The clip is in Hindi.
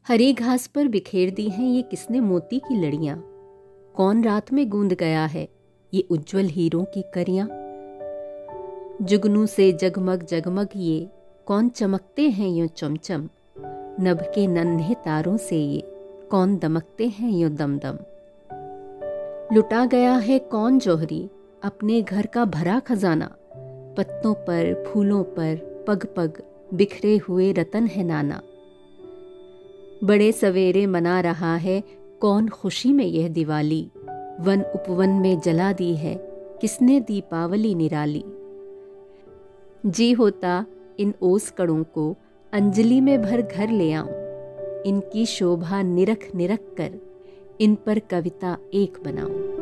हरी घास पर बिखेर दी हैं ये किसने मोती की लड़ियां। कौन रात में गूंद गया है ये उज्जवल हीरों की करियां। जुगनू से जगमग जगमग ये कौन चमकते हैं यूं चमचम। नभ के नन्हे तारों से ये कौन दमकते हैं यूं दमदम। लुटा गया है कौन जौहरी अपने घर का भरा खजाना। पत्तों पर फूलों पर पग पग बिखरे हुए रतन है नाना। बड़े सवेरे मना रहा है कौन खुशी में यह दिवाली। वन उपवन में जला दी है किसने दीपावली निराली। जी होता इन ओस कड़ों को अंजलि में भर घर ले आऊं। इनकी शोभा निरख निरख कर इन पर कविता एक बनाऊं।